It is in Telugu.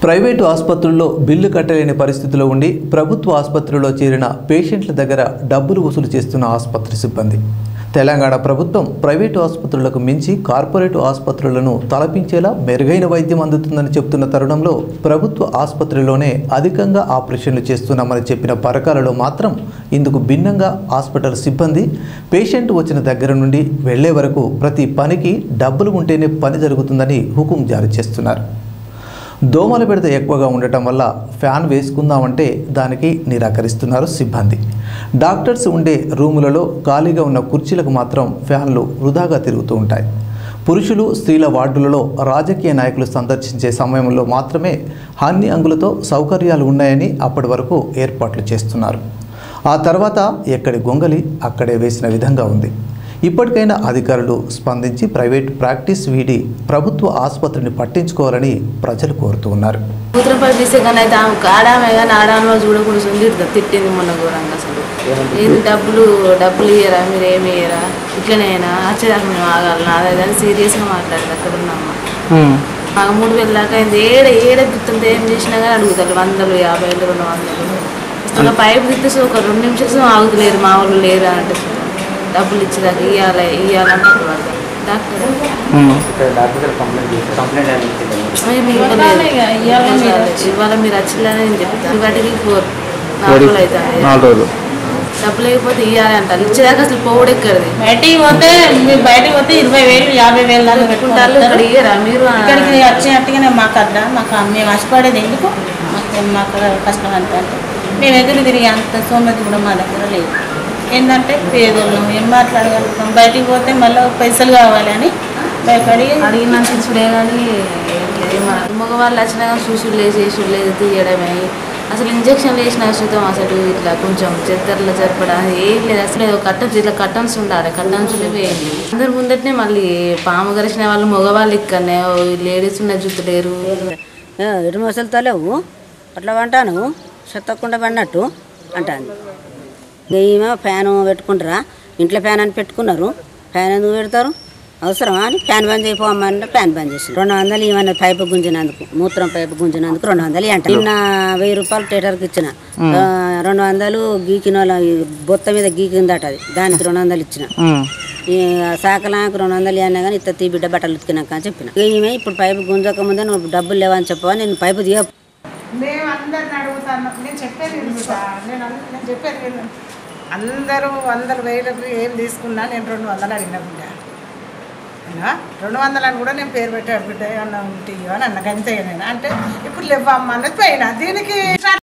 ప్రైవేటు ఆసుపత్రుల్లో బిల్లు కట్టలేని పరిస్థితిలో ఉండి ప్రభుత్వ ఆసుపత్రుల్లో చేరిన పేషెంట్ల దగ్గర డబ్బులు వసూలు చేస్తున్న ఆసుపత్రి సిబ్బంది. తెలంగాణ ప్రభుత్వం ప్రైవేటు ఆసుపత్రులకు మించి కార్పొరేట్ ఆసుపత్రులను తలపించేలా మెరుగైన వైద్యం అందుతుందని చెప్తున్న తరుణంలో ప్రభుత్వ ఆసుపత్రిలోనే అధికంగా ఆపరేషన్లు చేస్తున్నామని చెప్పిన పరకాలలో మాత్రం ఇందుకు భిన్నంగా హాస్పిటల్ సిబ్బంది పేషెంట్ వచ్చిన దగ్గర నుండి వెళ్లే వరకు ప్రతి పనికి డబ్బులు ఉంటేనే పని జరుగుతుందని హుకుం జారీ చేస్తున్నారు. దోమల బెడద ఎక్కువగా ఉండటం వల్ల ఫ్యాన్ వేసుకుందామంటే దానికి నిరాకరిస్తున్నారు సిబ్బంది. డాక్టర్స్ ఉండే రూములలో ఖాళీగా ఉన్న కుర్చీలకు మాత్రం ఫ్యాన్లు వృధాగా తిరుగుతూ ఉంటాయి. పురుషులు స్త్రీల వార్డులలో రాజకీయ నాయకులు సందర్శించే సమయంలో మాత్రమే అన్ని అంగులతో సౌకర్యాలు ఉన్నాయని అప్పటి వరకు ఏర్పాట్లు చేస్తున్నారు. ఆ తర్వాత ఎక్కడి గొంగలి అక్కడే వేసిన విధంగా ఉంది. ఇప్పటికైనా అధికారులు స్పందించి ప్రైవేట్ ప్రాక్టీస్ వీడి ప్రభుత్వ ఆసుపత్రిని పట్టించుకోవాలని ప్రజలు కోరుతూ ఉన్నారు. ఉత్తరపల్లి తీసే కానీ అయితే ఆడామే కానీ ఆడామలో చూడకుండా తిట్టింది మొన్న ఘోరంగా. అసలు ఏంది డబ్బులు ఇయ్యరా, మీరు ఏమి ఇయ్యరా, ఇట్లనేనా వచ్చేదాకా మేము ఆగాలన్నా అదే సీరియస్గా మాట్లాడదు. అక్కడ ఉన్నామ్మా మాకు 3000 దాకా అయింది. ఏడే గుర్తుంటే ఏం చేసినా కానీ అడుగుతారు 100, 50, 200. పైపు తిట్టేసి ఒక 2 నిమిషాలు ఆగుతలేరు, మా వాళ్ళు లేరు అంటే డబ్బులు ఇచ్చేదాకా ఇవ్వాలన్నట్టు డాక్టర్ ఇవాళ మీరు వచ్చిందని నేను చెప్తాను. వాటికి 4 రోజులు అవుతుంది. డబ్బులు లేకపోతే ఇవ్వాలి అంటారు. ఇచ్చేదాకా అసలు పోవడం ఎక్కడిది. బయటికి పోతే 20,000, 50,000 దాకా పెట్టుకుంటారు. ఇక్కడ ఇయ్యరా మీరు? ఇక్కడికి వచ్చినట్టుగానే మాకు అద్దా, మాకు మేము కష్టపడేది ఎందుకు, మాకు కష్టం అంటే మేము ఎదురు తిరిగి అంత సోమతి కూడా మా దగ్గర లేదు. ఏంటంటే పేదోళ్ళం ఏం మాట్లాడగలుగుతాం. బయటికి పోతే మళ్ళీ పైసలు కావాలి అని భయపడి అడిగిన చూసుడే కానీ మగవాళ్ళు వచ్చినా కానీ చూసుడు లేదు తీయడమే. అసలు ఇంజక్షన్లు వేసిన చూద్దాం అసలు ఇట్లా కొంచెం చెత్తర్లో జరపడం ఏం లేదు. అసలు కట్టన్స్ ఇట్లా కట్టన్స్ ఉండాలి, కట్టన్స్ ఏం లేదు. అందరి ముందటనే మళ్ళీ పాము గరిచిన వాళ్ళు మగవాళ్ళు ఇక్కడనే, లేడీస్ ఉన్న జుత్తులేరు. ఎటు మసలుతో లేవు అట్లా అంటాను, చెత్తకుండా పడినట్టు అంటాను. ఏమో ఫ్యాన్ పెట్టుకుంటారా, ఇంట్లో ఫ్యాన్ అని పెట్టుకున్నారు, ఫ్యాన్ ఎందుకు పెడతారు, అవసరమా అని ఫ్యాన్ బంద్ చేయపోమంటే ఫ్యాన్ బంద్ చేసి 200 ఏమన్నా పైపు గుంజినందుకు, మూత్రం పైపు గుంజినందుకు 200 అంట. నిన్న 1000 రూపాయలు థియేటర్కి ఇచ్చిన, 200 గీకిన వాళ్ళ బొత్త మీద గీకిందట, అది దానికి 200 ఇచ్చిన. ఈ సాకలానికి 200 అన్నా కానీ ఇత్త తీ బిడ్డ బట్టలు ఉతికినాక అని చెప్పిన. ఏమే ఇప్పుడు పైపు గుంజక ముందే నువ్వు డబ్బులు లేవని చెప్పవా, నేను పైపు తీయ. మేము అందరిని అడుగుతాను, నేను చెప్పేది అందరూ 100,000 ఏం తీసుకున్నా నేను 200 అడిగిన బిడ్డ, 200 అని కూడా నేను పేరు పెట్టాడు బిడ్డ ఏమన్నా ఉంటే అని అన్న గంతే. నేను అంటే ఇప్పుడు లేవమ్మా అన్నది పోయినా దీనికి